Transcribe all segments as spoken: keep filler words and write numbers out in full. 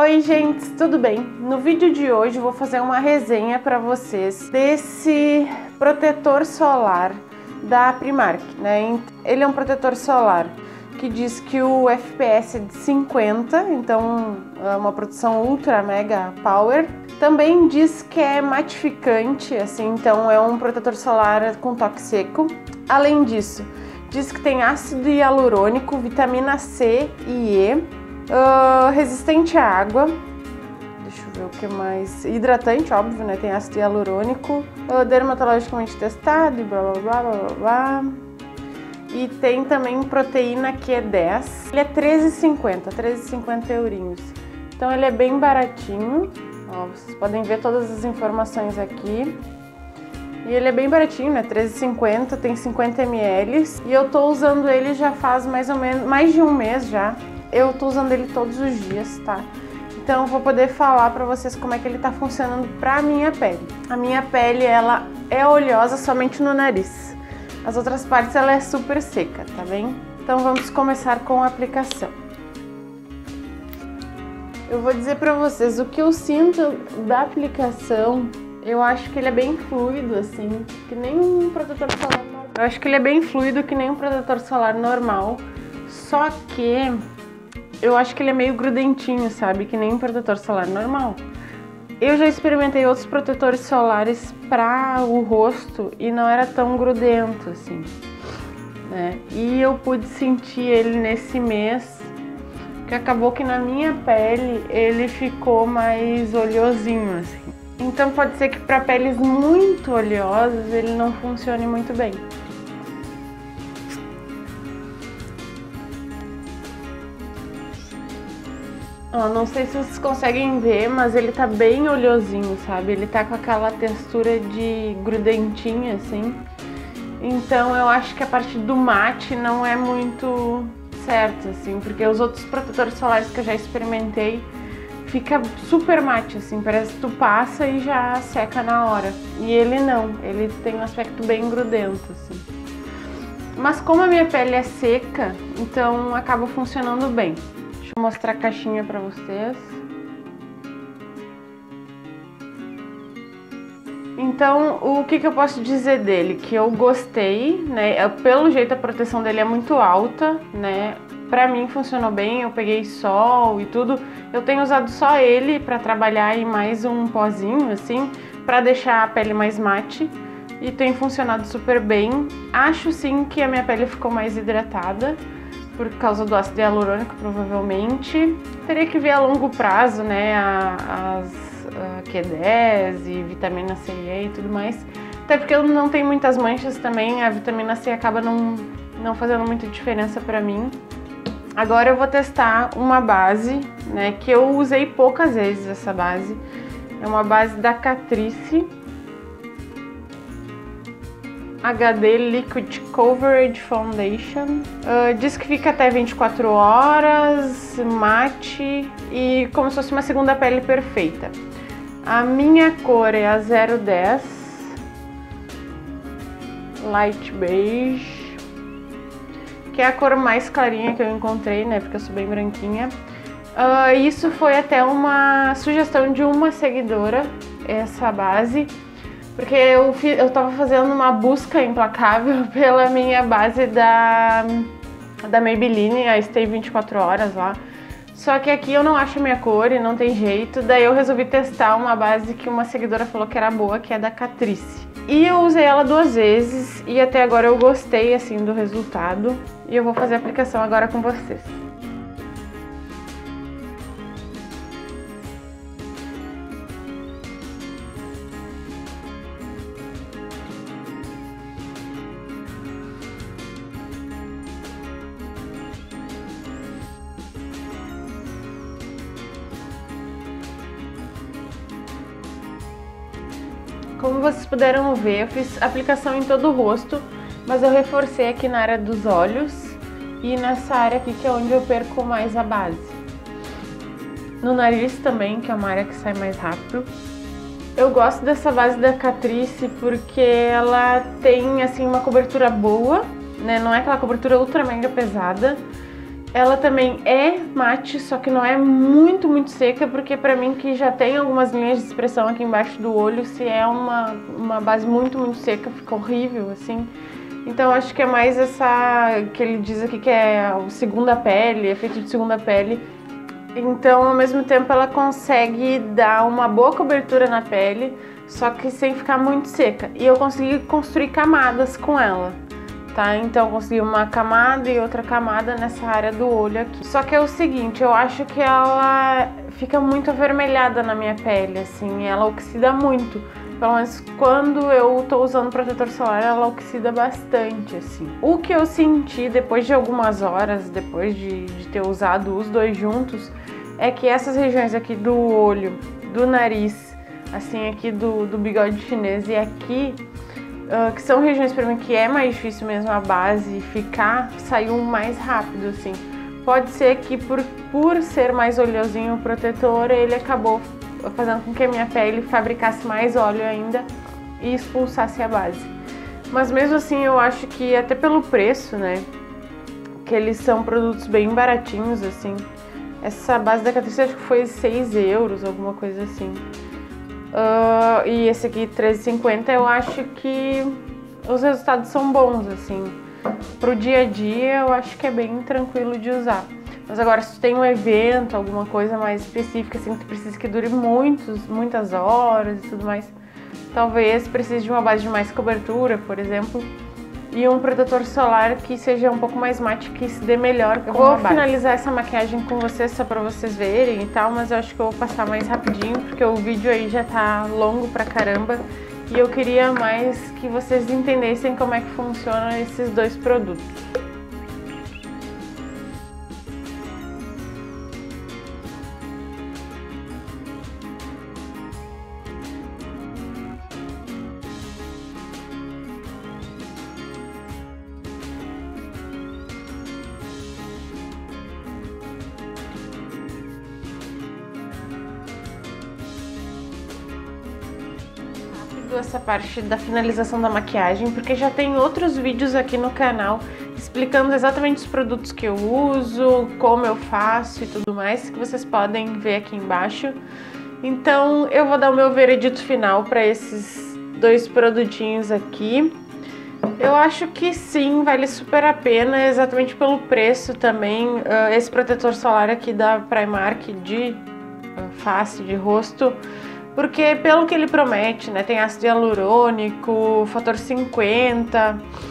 Oi gente, tudo bem? No vídeo de hoje eu vou fazer uma resenha para vocês desse protetor solar da Primark, né? Ele é um protetor solar que diz que o F P S é de cinquenta, então é uma proteção ultra mega power. Também diz que é matificante, assim, então é um protetor solar com toque seco. Além disso, diz que tem ácido hialurônico, vitamina C e E. Uh, resistente à água, deixa eu ver o que mais, hidratante, óbvio, né, tem ácido hialurônico, uh, dermatologicamente testado e blá blá blá blá blá, e tem também proteína Q dez, ele é treze e cinquenta, treze e cinquenta eurinhos, então ele é bem baratinho, ó, vocês podem ver todas as informações aqui. E ele é bem baratinho, né? treze e cinquenta, tem cinquenta mililitros, e eu tô usando ele já faz mais ou menos, mais de um mês já. Eu tô usando ele todos os dias, tá? Então eu vou poder falar pra vocês como é que ele tá funcionando pra minha pele. A minha pele, ela é oleosa somente no nariz. As outras partes, ela é super seca, tá bem? Então vamos começar com a aplicação. Eu vou dizer pra vocês o que eu sinto da aplicação. Eu acho que ele é bem fluido, assim, que nem um protetor solar normal. Eu acho que ele é bem fluido, que nem um protetor solar normal, só que eu acho que ele é meio grudentinho, sabe? Que nem um protetor solar normal. Eu já experimentei outros protetores solares para o rosto e não era tão grudento, assim, né? E eu pude sentir ele nesse mês, que acabou que na minha pele ele ficou mais oleosinho, assim. Então pode ser que para peles muito oleosas ele não funcione muito bem. Ó, não sei se vocês conseguem ver, mas ele tá bem oleosinho, sabe? Ele tá com aquela textura de grudentinha, assim. Então eu acho que a parte do mate não é muito certo, assim, porque os outros protetores solares que eu já experimentei fica super mate, assim, parece que tu passa e já seca na hora. E ele não, ele tem um aspecto bem grudento, assim. Mas como a minha pele é seca, então acaba funcionando bem. Deixa eu mostrar a caixinha pra vocês. Então, o que, que eu posso dizer dele? Que eu gostei, né? Pelo jeito a proteção dele é muito alta, né? Pra mim funcionou bem, eu peguei sol e tudo. Eu tenho usado só ele pra trabalhar e mais um pozinho, assim, pra deixar a pele mais mate. E tem funcionado super bem. Acho sim que a minha pele ficou mais hidratada, por causa do ácido hialurônico, provavelmente. Teria que ver a longo prazo, né, as a Q dez e vitamina C e E e tudo mais. Até porque eu não tenho muitas manchas também, a vitamina C acaba não, não fazendo muita diferença pra mim. Agora eu vou testar uma base, né, que eu usei poucas vezes essa base. É uma base da Catrice H D Liquid Coverage Foundation. Uh, diz que fica até vinte e quatro horas, mate e como se fosse uma segunda pele perfeita. A minha cor é a zero dez Light Beige, que é a cor mais clarinha que eu encontrei, né, porque eu sou bem branquinha. Uh, isso foi até uma sugestão de uma seguidora, essa base, porque eu, fiz, eu tava fazendo uma busca implacável pela minha base da, da Maybelline, a Stay vinte e quatro horas lá. Só que aqui eu não acho a minha cor e não tem jeito, daí eu resolvi testar uma base que uma seguidora falou que era boa, que é da Catrice. E eu usei ela duas vezes e até agora eu gostei, assim, do resultado. E eu vou fazer a aplicação agora com vocês. Como vocês puderam ver, eu fiz aplicação em todo o rosto, mas eu reforcei aqui na área dos olhos e nessa área aqui que é onde eu perco mais a base. No nariz também, que é uma área que sai mais rápido. Eu gosto dessa base da Catrice porque ela tem assim uma cobertura boa, né? Não é aquela cobertura ultra mega pesada. Ela também é mate, só que não é muito, muito seca, porque pra mim que já tem algumas linhas de expressão aqui embaixo do olho, se é uma, uma base muito, muito seca, fica horrível, assim. Então acho que é mais essa, que ele diz aqui que é o segunda pele, efeito de segunda pele. Então, ao mesmo tempo, ela consegue dar uma boa cobertura na pele, só que sem ficar muito seca. E eu consegui construir camadas com ela, tá? Então, eu consegui uma camada e outra camada nessa área do olho aqui. Só que é o seguinte, eu acho que ela fica muito avermelhada na minha pele, assim, ela oxida muito. Pelo menos quando eu tô usando protetor solar, ela oxida bastante, assim. O que eu senti depois de algumas horas, depois de, de ter usado os dois juntos, é que essas regiões aqui do olho, do nariz, assim, aqui do, do bigode chinês e aqui, uh, que são regiões pra mim que é mais difícil mesmo a base ficar, saiu mais rápido, assim. Pode ser que por, por ser mais oleosinho o protetor, ele acabou fazendo com que a minha pele fabricasse mais óleo ainda e expulsasse a base. Mas mesmo assim eu acho que até pelo preço, né, que eles são produtos bem baratinhos, assim. Essa base da Catrice acho que foi seis euros, alguma coisa assim. Uh, e esse aqui treze e cinquenta, eu acho que os resultados são bons, assim. Pro dia a dia eu acho que é bem tranquilo de usar. Mas agora, se tu tem um evento, alguma coisa mais específica, assim, que tu precisa que dure muitos, muitas horas e tudo mais, talvez precise de uma base de mais cobertura, por exemplo, e um protetor solar que seja um pouco mais mate, que se dê melhor com a base. Eu vou finalizar essa maquiagem com vocês só pra vocês verem e tal, mas eu acho que eu vou passar mais rapidinho, porque o vídeo aí já tá longo pra caramba, e eu queria mais que vocês entendessem como é que funcionam esses dois produtos. Essa parte da finalização da maquiagem, porque já tem outros vídeos aqui no canal explicando exatamente os produtos que eu uso, como eu faço e tudo mais, que vocês podem ver aqui embaixo. Então eu vou dar o meu veredito final para esses dois produtinhos aqui. Eu acho que sim, vale super a pena, exatamente pelo preço também. Esse protetor solar aqui da Primark de face, de rosto, porque pelo que ele promete, né, tem ácido hialurônico, fator cinquenta,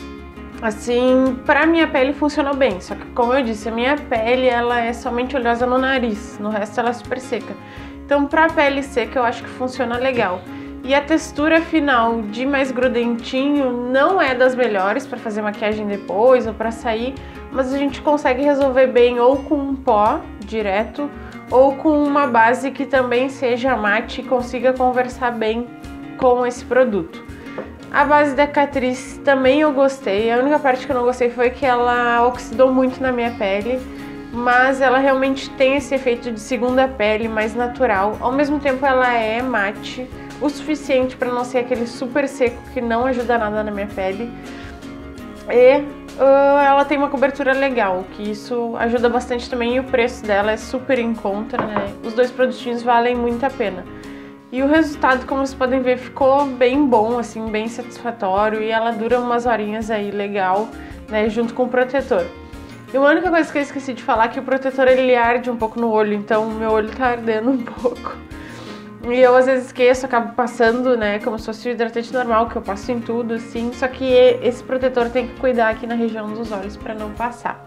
assim, pra minha pele funcionou bem, só que como eu disse, a minha pele ela é somente oleosa no nariz, no resto ela é super seca, então pra pele seca eu acho que funciona legal. E a textura final de mais grudentinho não é das melhores para fazer maquiagem depois ou para sair, mas a gente consegue resolver bem ou com um pó direto ou com uma base que também seja mate e consiga conversar bem com esse produto. A base da Catrice também eu gostei, a única parte que eu não gostei foi que ela oxidou muito na minha pele, mas ela realmente tem esse efeito de segunda pele mais natural, ao mesmo tempo ela é mate o suficiente para não ser aquele super seco que não ajuda nada na minha pele, e uh, ela tem uma cobertura legal, que isso ajuda bastante também, e o preço dela é super em conta, né? Os dois produtinhos valem muito a pena. E o resultado, como vocês podem ver, ficou bem bom, assim, bem satisfatório, e ela dura umas horinhas aí legal, né, junto com o protetor. E a única coisa que eu esqueci de falar é que o protetor ele arde um pouco no olho, então o meu olho tá ardendo um pouco. E eu às vezes esqueço, acabo passando, né, como se fosse o hidratante normal, que eu passo em tudo, assim, só que esse protetor tem que cuidar aqui na região dos olhos para não passar.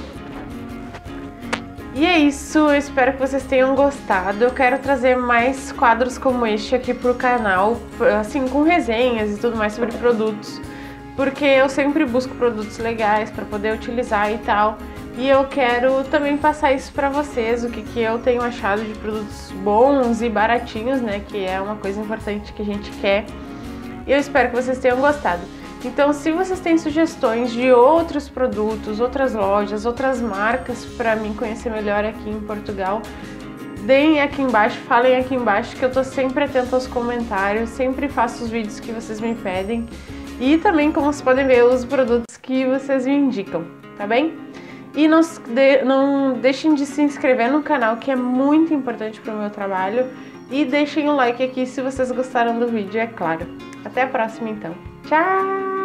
E é isso, eu espero que vocês tenham gostado. Eu quero trazer mais quadros como este aqui pro canal, assim, com resenhas e tudo mais sobre produtos, porque eu sempre busco produtos legais para poder utilizar e tal. E eu quero também passar isso pra vocês, o que, que eu tenho achado de produtos bons e baratinhos, né, que é uma coisa importante que a gente quer. E eu espero que vocês tenham gostado. Então, se vocês têm sugestões de outros produtos, outras lojas, outras marcas para mim conhecer melhor aqui em Portugal, deem aqui embaixo, falem aqui embaixo, que eu tô sempre atenta aos comentários, sempre faço os vídeos que vocês me pedem. E também, como vocês podem ver, os produtos que vocês me indicam, tá bem? E não, de, não deixem de se inscrever no canal, que é muito importante para o meu trabalho. E deixem um like aqui se vocês gostaram do vídeo, é claro. Até a próxima então. Tchau!